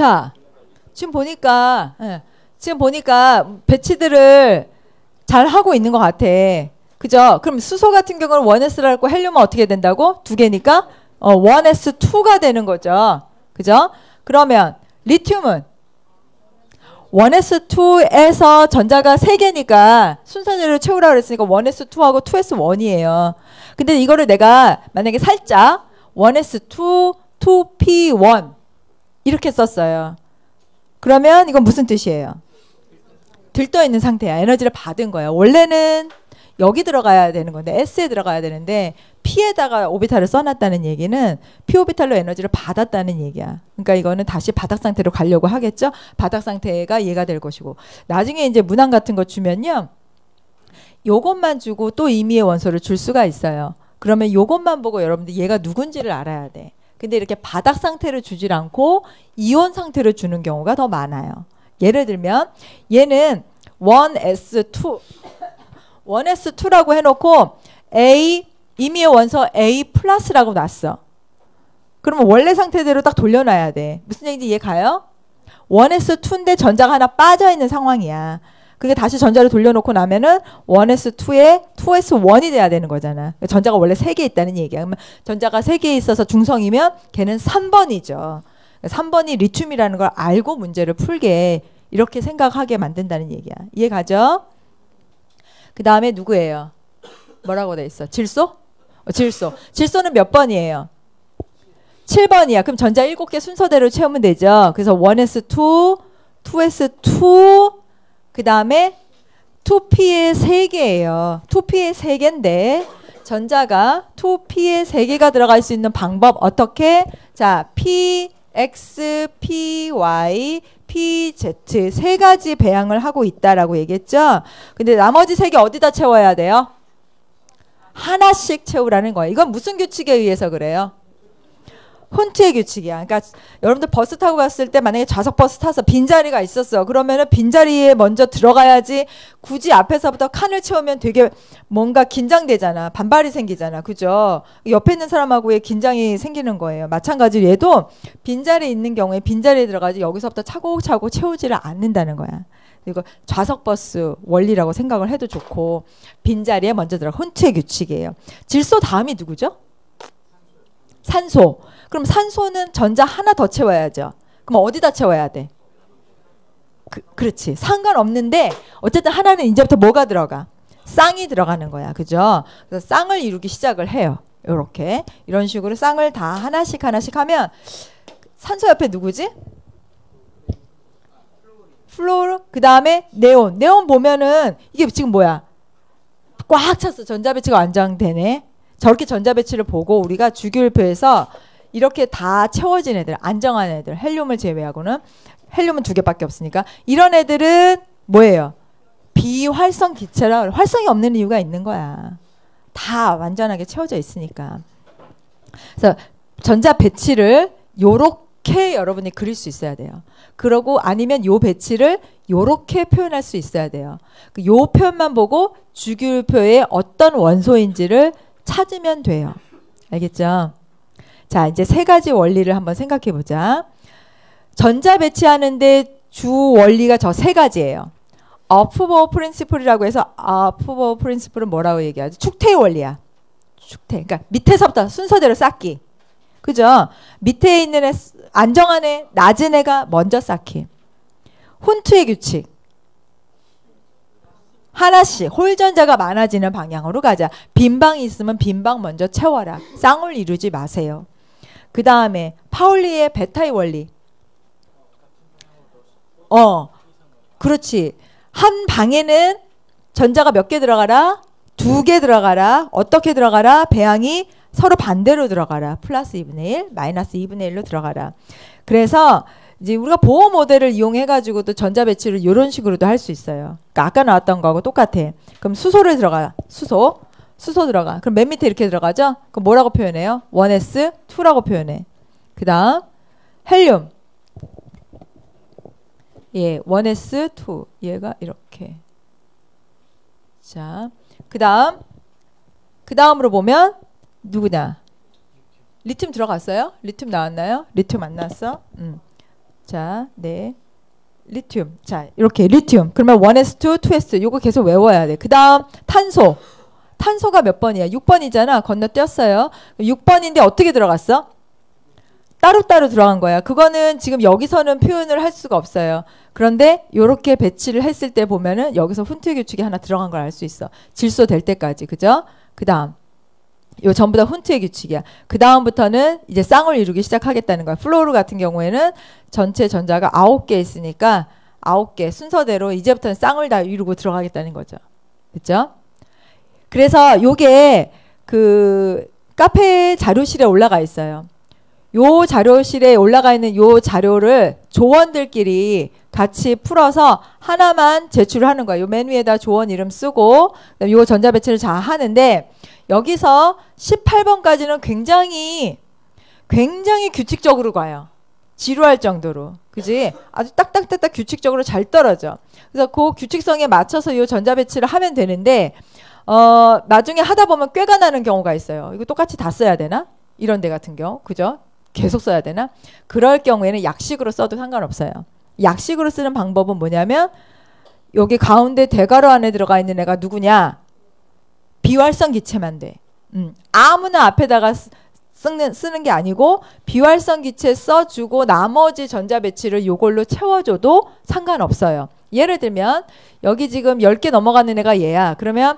자, 지금 보니까 배치들을 잘 하고 있는 것 같아. 그죠? 그럼 수소 같은 경우는 1s라고 헬륨은 어떻게 된다고? 두 개니까 1s2가 되는 거죠. 그죠? 그러면 리튬은 1s2에서 전자가 3개니까 순서대로 채우라고 그랬으니까 1s2하고 2s1이에요. 근데 이거를 내가 만약에 살짝 1s2, 2p1 이렇게 썼어요. 그러면 이건 무슨 뜻이에요? 들떠 있는 상태야. 에너지를 받은 거야. 원래는 여기 들어가야 되는 건데 S에 들어가야 되는데 P에다가 오비탈을 써놨다는 얘기는 P 오비탈로 에너지를 받았다는 얘기야. 그러니까 이거는 다시 바닥 상태로 가려고 하겠죠. 바닥 상태가 이해가 될 것이고 나중에 이제 문항 같은 거 주면요. 요것만 주고 또 임의의 원소를 줄 수가 있어요. 그러면 요것만 보고 여러분들 얘가 누군지를 알아야 돼. 근데 이렇게 바닥 상태를 주질 않고 이온 상태를 주는 경우가 더 많아요. 예를 들면 얘는 1s2라고 해놓고 A 임의의 원소 A 플러스라고 놨어. 그러면 원래 상태대로 딱 돌려놔야 돼. 무슨 얘기인지 이해 가요? 1s2인데 전자가 하나 빠져있는 상황이야. 그게 다시 전자를 돌려놓고 나면은 1s2에 2s1이 돼야 되는 거잖아. 전자가 원래 3개 있다는 얘기야. 그러면 전자가 3개 있어서 중성이면 걔는 3번이죠. 3번이 리튬이라는 걸 알고 문제를 풀게 이렇게 생각하게 만든다는 얘기야. 이해 가죠? 그 다음에 누구예요? 뭐라고 돼 있어? 질소? 질소. 질소는 몇 번이에요? 7번이야. 그럼 전자 7개 순서대로 채우면 되죠. 그래서 1s2, 2s2, 그 다음에 2p의 3개예요. 2p의 3개인데 전자가 2p의 3개가 들어갈 수 있는 방법 어떻게? 자, p, x, p, y, pz 세 가지 배양을 하고 있다라고 얘기했죠. 근데 나머지 3개 어디다 채워야 돼요? 하나씩 채우라는 거예요. 이건 무슨 규칙에 의해서 그래요? 혼트의 규칙이야. 그러니까 여러분들 버스 타고 갔을 때 만약에 좌석 버스 타서 빈자리가 있었어. 그러면은 빈자리에 먼저 들어가야지 굳이 앞에서부터 칸을 채우면 되게 뭔가 긴장되잖아. 반발이 생기잖아. 그죠? 옆에 있는 사람하고의 긴장이 생기는 거예요. 마찬가지로 얘도 빈자리에 있는 경우에 빈자리에 들어가지 여기서부터 차곡차곡 채우지를 않는다는 거야. 이거 좌석 버스 원리라고 생각을 해도 좋고 빈자리에 먼저 들어가. 혼트의 규칙이에요. 질소 다음이 누구죠? 산소. 그럼 산소는 전자 하나 더 채워야죠. 그럼 어디다 채워야 돼? 그렇지. 상관없는데 어쨌든 하나는 이제부터 뭐가 들어가? 쌍이 들어가는 거야. 그죠? 그래서 쌍을 이루기 시작을 해요. 요렇게. 이런 식으로 쌍을 다 하나씩 하면 산소 옆에 누구지? 플로르. 그 다음에 네온. 네온 보면은 이게 지금 뭐야? 꽉 찼어. 전자배치가 완성되네. 저렇게 전자배치를 보고 우리가 주기율표에서 이렇게 다 채워진 애들, 안정한 애들, 헬륨을 제외하고는 헬륨은 2개밖에 없으니까 이런 애들은 뭐예요? 비활성 기체라. 활성이 없는 이유가 있는 거야. 다 완전하게 채워져 있으니까. 그래서 전자 배치를 요렇게 여러분이 그릴 수 있어야 돼요. 그러고 아니면 요 배치를 요렇게 표현할 수 있어야 돼요. 요 표현만 보고 주기율표에 어떤 원소인지를 찾으면 돼요. 알겠죠? 자, 이제 3가지 원리를 한번 생각해 보자. 전자 배치하는데 주 원리가 저 3가지예요. 어프버 프린시플이라고 해서 어프버 프린시플은 뭐라고 얘기하지? 축태의 원리야. 축태. 그러니까 밑에서부터 순서대로 쌓기. 그죠? 밑에 있는 애, 안정한 애, 낮은 애가 먼저 쌓기. 혼트의 규칙. 하나씩 홀전자가 많아지는 방향으로 가자. 빈방이 있으면 빈방 먼저 채워라. 쌍을 이루지 마세요. 그 다음에 파울리의 베타의 원리. 그렇지. 한 방에는 전자가 몇 개 들어가라? 2개 들어가라. 어떻게 들어가라? 배양이 서로 반대로 들어가라. 플러스 2분의 1, 마이너스 2분의 1로 들어가라. 그래서 이제 우리가 보호 모델을 이용해가지고도 전자 배치를 이런 식으로도 할 수 있어요. 그러니까 아까 나왔던 거하고 똑같아. 그럼 수소를 들어가. 수소 들어가. 그럼 맨 밑에 이렇게 들어가죠? 그럼 뭐라고 표현해요? 1s2라고 표현해. 그 다음 헬륨. 예, 1s2. 얘가 이렇게. 자, 그 다음으로 보면 누구냐? 리튬 들어갔어요? 리튬 나왔나요? 리튬 안 나왔어? 자, 네. 리튬. 자, 이렇게 리튬. 그러면 1s2, 2s. 요거 계속 외워야 돼. 그 다음 탄소. 탄소가 몇 번이야? 6번이잖아. 건너뛰었어요. 6번인데 어떻게 들어갔어? 따로따로 들어간 거야. 그거는 지금 여기서는 표현을 할 수가 없어요. 그런데 이렇게 배치를 했을 때 보면은 여기서 훈트의 규칙이 하나 들어간 걸 알 수 있어. 질소 될 때까지. 그죠? 그 다음. 요 전부 다 훈트의 규칙이야. 그 다음부터는 이제 쌍을 이루기 시작하겠다는 거야. 플로르 같은 경우에는 전체 전자가 9개 있으니까 9개 순서대로 이제부터는 쌍을 다 이루고 들어가겠다는 거죠. 그죠? 그래서 요게 그 카페 자료실에 올라가 있어요. 요 자료실에 올라가 있는 요 자료를 조원들끼리 같이 풀어서 하나만 제출을 하는 거예요. 요 맨 위에다 조원 이름 쓰고 요 전자 배치를 잘 하는데 여기서 18번까지는 굉장히 규칙적으로 가요. 지루할 정도로. 그지? 아주 딱딱딱딱 규칙적으로 잘 떨어져. 그래서 그 규칙성에 맞춰서 요 전자 배치를 하면 되는데 나중에 하다 보면 꾀가 나는 경우가 있어요. 이거 똑같이 다 써야 되나? 이런 데 같은 경우. 그죠? 계속 써야 되나? 그럴 경우에는 약식으로 써도 상관없어요. 약식으로 쓰는 방법은 뭐냐면 여기 가운데 대괄호 안에 들어가 있는 애가 누구냐? 비활성 기체만 돼. 아무나 앞에다가 쓰는 게 아니고 비활성 기체 써주고 나머지 전자 배치를 요걸로 채워줘도 상관없어요. 예를 들면 여기 지금 10개 넘어가는 애가 얘야. 그러면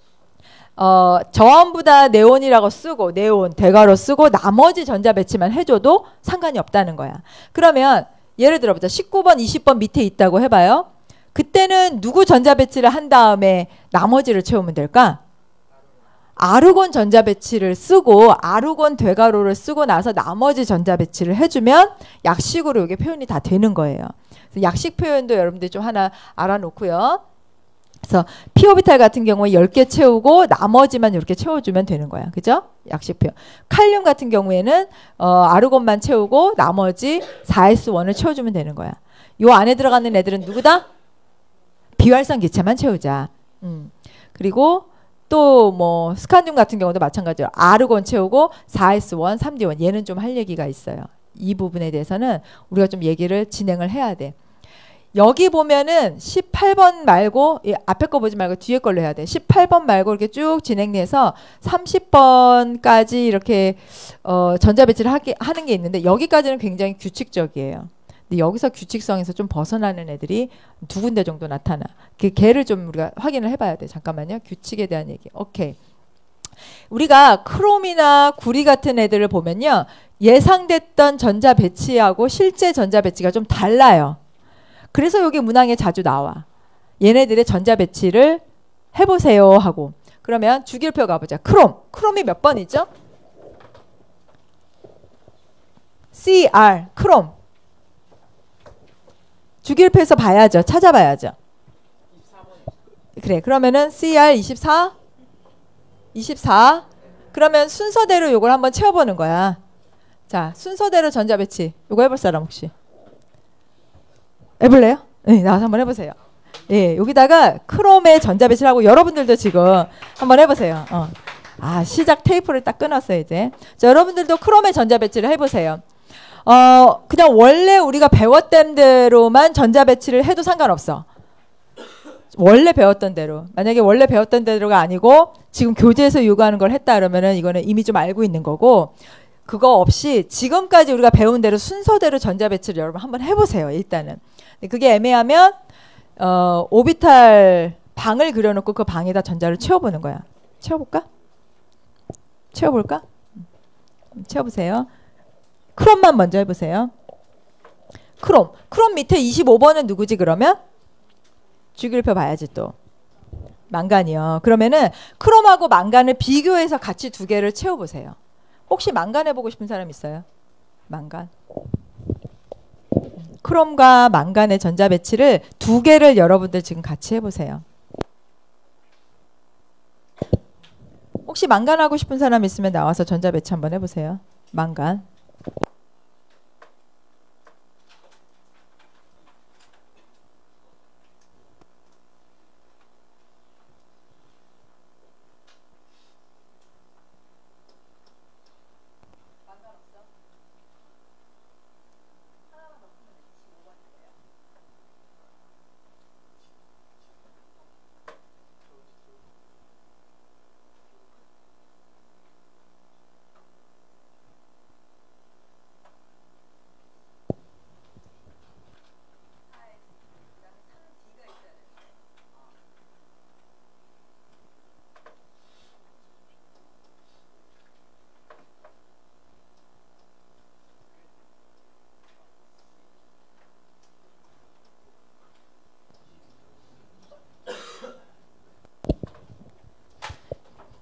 전부 다 네온이라고 쓰고 네온 대괄호 쓰고 나머지 전자 배치만 해줘도 상관이 없다는 거야. 그러면 예를 들어보자. 19번 20번 밑에 있다고 해봐요. 그때는 누구 전자 배치를 한 다음에 나머지를 채우면 될까? 아르곤 전자 배치를 쓰고 아르곤 대괄호를 쓰고 나서 나머지 전자 배치를 해주면 약식으로 이게 표현이 다 되는 거예요. 그래서 약식 표현도 여러분들이 좀 하나 알아놓고요. 그래서 피오비탈 같은 경우에 10개 채우고 나머지만 이렇게 채워주면 되는 거야. 그죠? 약식 표현. 칼륨 같은 경우에는 아르곤만 채우고 나머지 4s1을 채워주면 되는 거야. 요 안에 들어가는 애들은 누구다? 비활성 기체만 채우자. 그리고 또 뭐 스칸듐 같은 경우도 마찬가지로 아르곤 채우고 4s1, 3d1 얘는 좀 할 얘기가 있어요. 이 부분에 대해서는 우리가 좀 얘기를 진행을 해야 돼. 여기 보면은 18번 말고 앞에 거 보지 말고 뒤에 걸로 해야 돼. 18번 말고 이렇게 쭉 진행돼서 30번까지 이렇게 전자 배치를 하는 게 있는데 여기까지는 굉장히 규칙적이에요. 근데 여기서 규칙성에서 좀 벗어나는 애들이 두 군데 정도 나타나. 걔를 좀 우리가 확인을 해봐야 돼. 잠깐만요. 규칙에 대한 얘기. 오케이. 우리가 크롬이나 구리 같은 애들을 보면요. 예상됐던 전자 배치하고 실제 전자 배치가 좀 달라요. 그래서 여기 문항에 자주 나와. 얘네들의 전자 배치를 해보세요 하고. 그러면 주기율표 가보자. 크롬이 몇 번이죠? CR, 크롬. 주기율표에서 봐야죠. 찾아봐야죠. 그래. 그러면은 CR 24? 24. 그러면 순서대로 요걸 한번 채워보는 거야. 자, 순서대로 전자 배치. 요거 해볼 사람 혹시? 해볼래요? 네, 나와서 한번 해보세요. 예, 여기다가 크롬의 전자 배치를 하고 여러분들도 지금 한번 해보세요. 시작 테이프를 딱 끊었어요, 이제. 자, 여러분들도 크롬의 전자 배치를 해보세요. 그냥 원래 우리가 배웠던 대로만 전자 배치를 해도 상관없어. 원래 배웠던 대로. 만약에 원래 배웠던 대로가 아니고 지금 교재에서 요구하는 걸 했다 그러면은 이거는 이미 좀 알고 있는 거고 그거 없이 지금까지 우리가 배운 대로 순서대로 전자 배치를 여러분 한번 해보세요. 일단은. 그게 애매하면 오비탈 방을 그려놓고 그 방에다 전자를 채워보는 거야. 채워볼까? 채워볼까? 채워보세요. 크롬만 먼저 해보세요. 크롬 밑에 25번은 누구지 그러면? 주기율표 봐야지 또. 망간이요. 그러면은 크롬하고 망간을 비교해서 같이 두 개를 채워보세요. 혹시 망간 해보고 싶은 사람 있어요? 망간. 크롬과 망간의 전자 배치를 두 개를 여러분들 지금 같이 해보세요. 혹시 망간 하고 싶은 사람 있으면 나와서 전자 배치 한번 해보세요. 망간.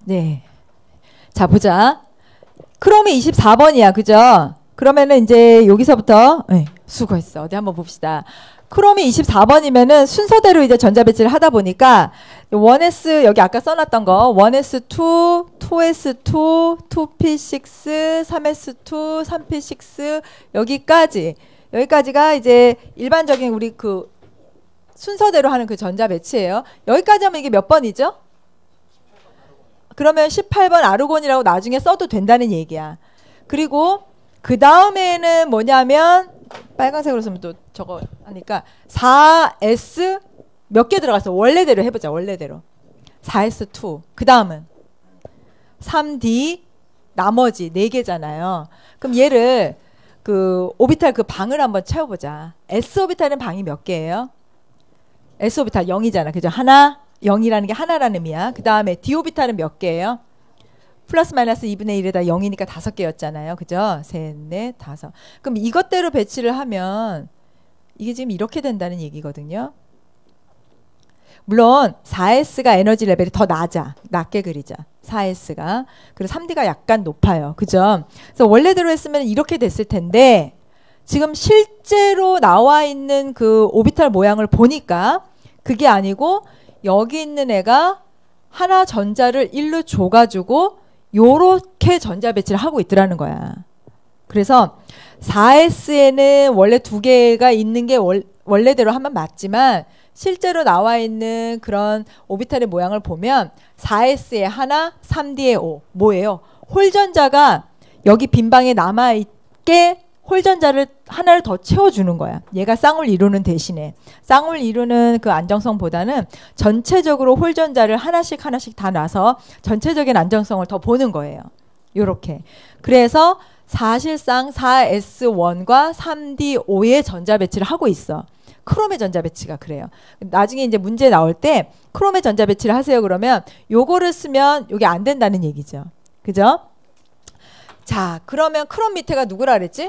네. 자, 보자. 크롬이 24번이야. 그죠? 그러면은 이제 여기서부터, 네, 수고했어. 어디 한번 봅시다. 크롬이 24번이면은 순서대로 이제 전자 배치를 하다 보니까 1s 여기 아까 써놨던 거 1s2, 2s2, 2p6, 3s2, 3p6 여기까지가 이제 일반적인 우리 그 순서대로 하는 그 전자 배치예요. 여기까지 하면 이게 몇 번이죠? 그러면 18번 아르곤이라고 나중에 써도 된다는 얘기야. 그리고 그 다음에는 뭐냐면 빨간색으로 쓰면 또 저거 하니까 4s 몇 개 들어갔어? 원래대로 해보자. 원래대로 4s2 그 다음은 3d 나머지 4개잖아요. 그럼 얘를 그 오비탈 그 방을 한번 채워보자. s 오비탈은 방이 몇 개예요? s 오비탈 0이잖아. 그죠? 하나 0이라는 게 하나라는 의미야. 그 다음에 d 오비탈은 몇 개예요? 플러스 마이너스 2분의 1에다 0이니까 5개였잖아요. 그죠? 셋, 넷, 다섯. 그럼 이것대로 배치를 하면 이게 지금 이렇게 된다는 얘기거든요. 물론 4S가 에너지 레벨이 더 낮게 그리자. 4S가. 그리고 3D가 약간 높아요. 그죠? 그래서 원래대로 했으면 이렇게 됐을 텐데 지금 실제로 나와 있는 그 오비탈 모양을 보니까 그게 아니고 여기 있는 애가 하나 전자를 1로 줘가지고 요렇게 전자 배치를 하고 있더라는 거야. 그래서 4S에는 원래 2개가 있는 게 원래대로 하면 맞지만 실제로 나와 있는 그런 오비탈의 모양을 보면 4S에 하나, 3D에 5. 뭐예요? 홀전자가 여기 빈방에 남아있게 홀전자를 하나를 더 채워주는 거야. 얘가 쌍을 이루는 대신에. 쌍을 이루는 그 안정성보다는 전체적으로 홀전자를 하나씩 다 놔서 전체적인 안정성을 더 보는 거예요. 요렇게. 그래서 사실상 4S1과 3D5의 전자 배치를 하고 있어. 크롬의 전자 배치가 그래요. 나중에 이제 문제 나올 때 크롬의 전자 배치를 하세요. 그러면 요거를 쓰면 요게 안 된다는 얘기죠. 그죠? 자, 그러면 크롬 밑에가 누구라 그랬지?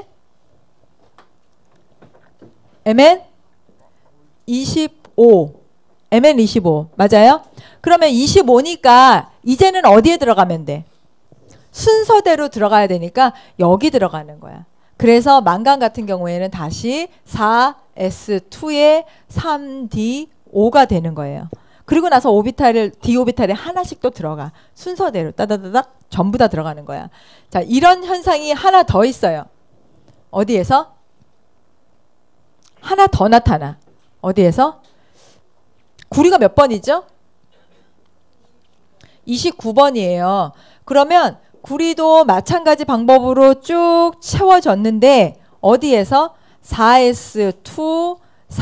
MN25. MN25. 맞아요? 그러면 25니까 이제는 어디에 들어가면 돼? 순서대로 들어가야 되니까 여기 들어가는 거야. 그래서 망간 같은 경우에는 다시 4S2에 3D5가 되는 거예요. 그리고 나서 D 오비탈에 하나씩 또 들어가. 순서대로 따다다닥 전부 다 들어가는 거야. 자, 이런 현상이 하나 더 있어요. 어디에서? 하나 더 나타나. 어디에서? 구리가 몇 번이죠? 29번이에요. 그러면 구리도 마찬가지 방법으로 쭉 채워졌는데 어디에서? 4S2,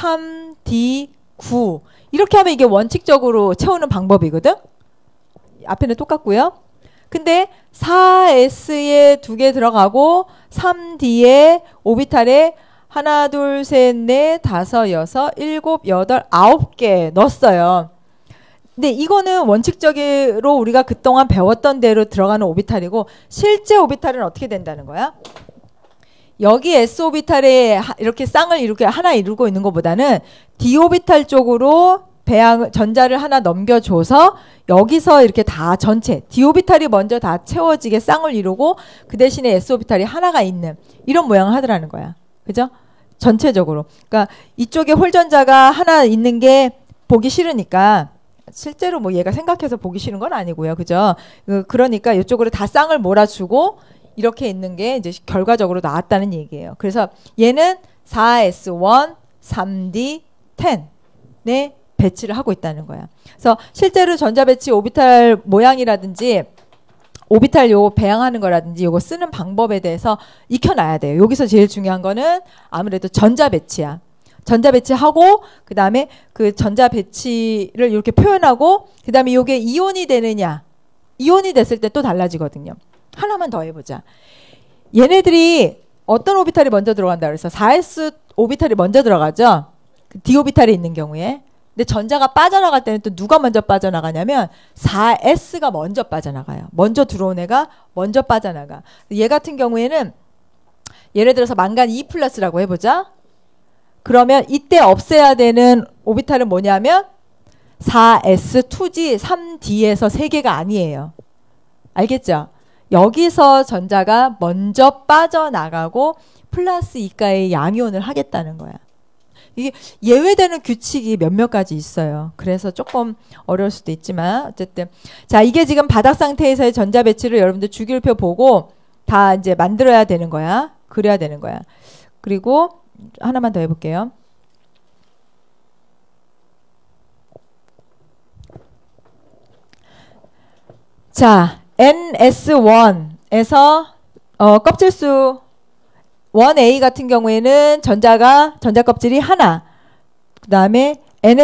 3D9 이렇게 하면 이게 원칙적으로 채우는 방법이거든? 앞에는 똑같고요. 근데 4S에 2개 들어가고 3D에 오비탈에 하나, 둘, 셋, 넷, 다섯, 여섯, 일곱, 여덟, 9개 넣었어요. 근데 이거는 원칙적으로 우리가 그동안 배웠던 대로 들어가는 오비탈이고 실제 오비탈은 어떻게 된다는 거야? 여기 S 오비탈에 이렇게 쌍을 이렇게 하나 이루고 있는 것보다는 D 오비탈 쪽으로 전자를 하나 넘겨줘서 여기서 이렇게 다 전체 D 오비탈이 먼저 다 채워지게 쌍을 이루고 그 대신에 S 오비탈이 하나가 있는 이런 모양을 하더라는 거야. 그죠? 전체적으로. 그러니까 이쪽에 홀전자가 하나 있는 게 보기 싫으니까 실제로 뭐 얘가 생각해서 보기 싫은 건 아니고요. 그죠? 그러니까 이쪽으로 다 쌍을 몰아주고 이렇게 있는 게 이제 결과적으로 나왔다는 얘기예요. 그래서 얘는 4S1, 3D, 10에 배치를 하고 있다는 거야. 그래서 실제로 전자 배치 오비탈 모양이라든지 오비탈 요거 배양하는 거라든지 요거 쓰는 방법에 대해서 익혀놔야 돼요. 여기서 제일 중요한 거는 아무래도 전자 배치야. 전자 배치하고 그 다음에 그 전자 배치를 이렇게 표현하고 그 다음에 요게 이온이 되느냐. 이온이 됐을 때 또 달라지거든요. 하나만 더 해보자. 얘네들이 어떤 오비탈이 먼저 들어간다 그래서 4S 오비탈이 먼저 들어가죠. D 오비탈에 있는 경우에. 근데 전자가 빠져나갈 때는 또 누가 먼저 빠져나가냐면 4S가 먼저 빠져나가요. 먼저 들어온 애가 먼저 빠져나가. 얘 같은 경우에는 예를 들어서 망간 2+라고 해보자. 그러면 이때 없애야 되는 오비탈은 뭐냐면 4S, 2G, 3D에서 3개가 아니에요. 알겠죠? 여기서 전자가 먼저 빠져나가고 플러스 이가의 양이온을 하겠다는 거야. 이게 예외되는 규칙이 몇몇 가지 있어요. 그래서 조금 어려울 수도 있지만 어쨌든 자, 이게 지금 바닥 상태에서의 전자 배치를 여러분들 주기율표 보고 다 이제 만들어야 되는 거야. 그래야 되는 거야. 그리고 하나만 더 해볼게요. 자, NS1에서 껍질수 1A 같은 경우에는 전자 껍질이 하나. 그 다음에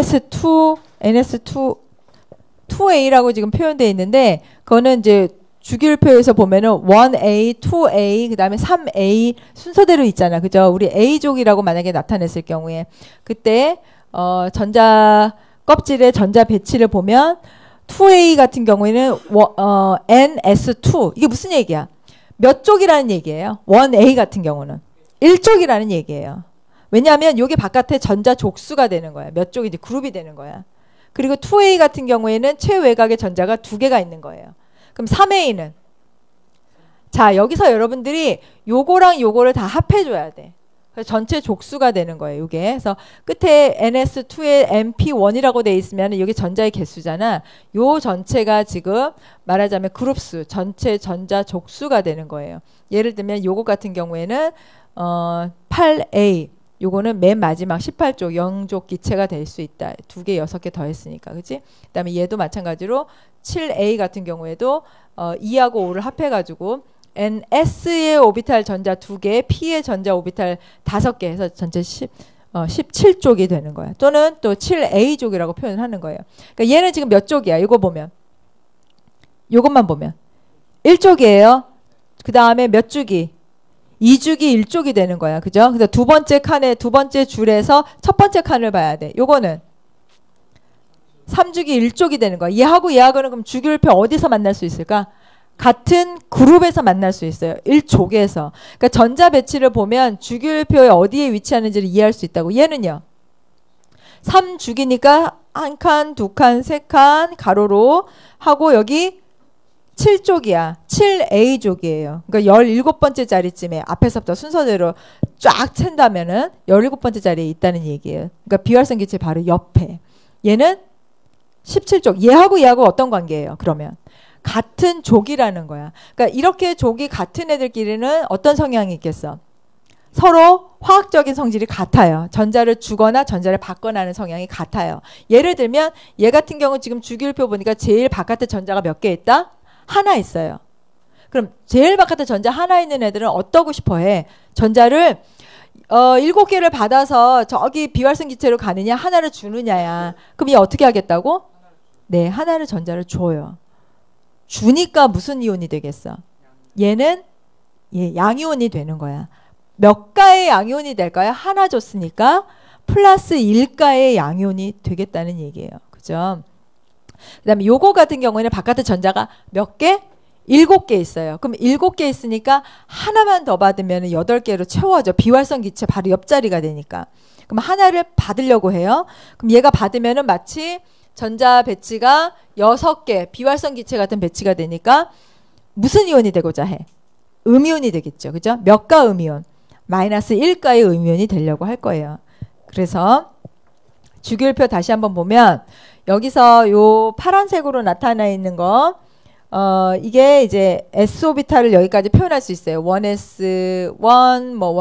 NS2A라고 지금 표현되어 있는데, 그거는 이제 주기율표에서 보면은 1A, 2A, 그 다음에 3A 순서대로 있잖아. 그죠? 우리 A족이라고 만약에 나타냈을 경우에. 그때, 전자 껍질의 전자 배치를 보면 2A 같은 경우에는 NS2. 이게 무슨 얘기야? 몇 쪽이라는 얘기예요. 1A 같은 경우는 1쪽이라는 얘기예요. 왜냐하면 여기 바깥에 전자 족수가 되는 거야. 몇 쪽이지 그룹이 되는 거야. 그리고 2A 같은 경우에는 최외곽에 전자가 2개가 있는 거예요. 그럼 3A는 자, 여기서 여러분들이 요거랑 요거를 다 합해줘야 돼. 그래서 전체 족수가 되는 거예요. 이게. 그래서 끝에 NS2에 MP1이라고 돼 있으면 여기 전자의 개수잖아. 요 전체가 지금 말하자면 그룹수, 전체 전자 족수가 되는 거예요. 예를 들면 요거 같은 경우에는 8A, 요거는 맨 마지막 18쪽 0족 기체가 될 수 있다. 2개, 6개 더했으니까. 그치? 그 다음에 얘도 마찬가지로 7A 같은 경우에도 2하고 5를 합해가지고 NS의 오비탈 전자 2개, P의 전자 오비탈 5개 해서 전체 17쪽이 되는 거야. 또는 또 7A족이라고 표현을 하는 거예요. 그러니까 얘는 지금 몇 쪽이야? 이거 보면. 요것만 보면. 1쪽이에요. 그 다음에 몇 주기? 2주기 1쪽이 되는 거야. 그죠? 그래서 두 번째 줄에서 첫 번째 칸을 봐야 돼. 요거는 3주기 1쪽이 되는 거야. 얘하고는 그럼 주기율표 어디서 만날 수 있을까? 같은 그룹에서 만날 수 있어요. 1족에서. 그러니까 전자 배치를 보면 주기율표에 어디에 위치하는지를 이해할 수 있다고. 얘는요. 3주기니까 한 칸, 두 칸, 세 칸 가로로 하고 여기 7쪽이야. 7A족이에요. 그러니까 17번째 자리쯤에 앞에서부터 순서대로 쫙 챈다면은 17번째 자리에 있다는 얘기예요. 그러니까 비활성 기체 바로 옆에. 얘는 17쪽. 얘하고 어떤 관계예요? 그러면 같은 족이라는 거야. 그러니까 이렇게 족이 같은 애들끼리는 어떤 성향이 있겠어? 서로 화학적인 성질이 같아요. 전자를 주거나 전자를 받거나 하는 성향이 같아요. 예를 들면 얘 같은 경우 지금 주기율표 보니까 제일 바깥에 전자가 몇 개 있다? 하나 있어요. 그럼 제일 바깥에 전자 하나 있는 애들은 어떠고 싶어 해? 전자를 7개를 받아서 저기 비활성 기체로 가느냐 하나를 주느냐야. 그럼 얘 어떻게 하겠다고? 네, 하나를 전자를 줘요. 주니까 무슨 이온이 되겠어? 얘는 양이온이 되는 거야. 몇 가의 양이온이 될까요? 하나 줬으니까 플러스 1가의 양이온이 되겠다는 얘기예요. 그죠? 그 다음에 요거 같은 경우에는 바깥에 전자가 몇 개? 7개 있어요. 그럼 7개 있으니까 하나만 더 받으면 8개로 채워져. 비활성 기체 바로 옆자리가 되니까. 그럼 하나를 받으려고 해요. 그럼 얘가 받으면은 마치 전자 배치가 6개 비활성 기체 같은 배치가 되니까 무슨 이온이 되고자 해? 음이온이 되겠죠. 그죠? 몇 가 음이온? 마이너스 1가의 음이온이 되려고 할 거예요. 그래서 주기율표 다시 한번 보면 여기서 요 파란색으로 나타나 있는 거 이게 이제 S오비탈을 여기까지 표현할 수 있어요. 1S1, 뭐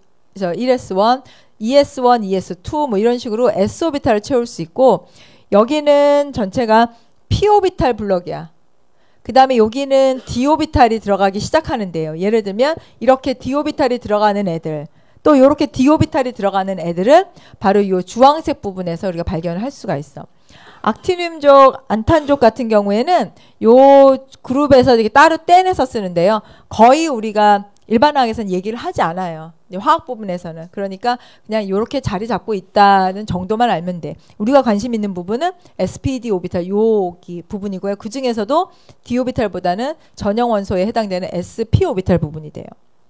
1S1, 2S1, 2S2 뭐 이런 식으로 S오비탈을 채울 수 있고 여기는 전체가 P오비탈 블럭이야. 그 다음에 여기는 D오비탈이 들어가기 시작하는데요. 예를 들면 이렇게 D오비탈이 들어가는 애들 또 이렇게 D오비탈이 들어가는 애들은 바로 이 주황색 부분에서 우리가 발견을 할 수가 있어. 악티늄족, 안탄족 같은 경우에는 요 그룹에서 이렇게 따로 떼내서 쓰는데요. 거의 우리가 일반 화학에서는 얘기를 하지 않아요. 화학 부분에서는. 그러니까 그냥 이렇게 자리 잡고 있다는 정도만 알면 돼. 우리가 관심 있는 부분은 SPD 오비탈 여기 부분이고요. 그 중에서도 D 오비탈보다는 전형 원소에 해당되는 SP 오비탈 부분이 돼요.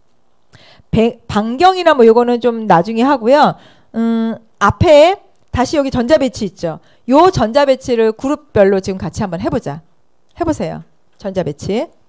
반경이나 뭐 요거는 좀 나중에 하고요. 앞에 다시 여기 전자 배치 있죠. 요 전자 배치를 그룹별로 지금 같이 한번 해보자. 해보세요. 전자 배치.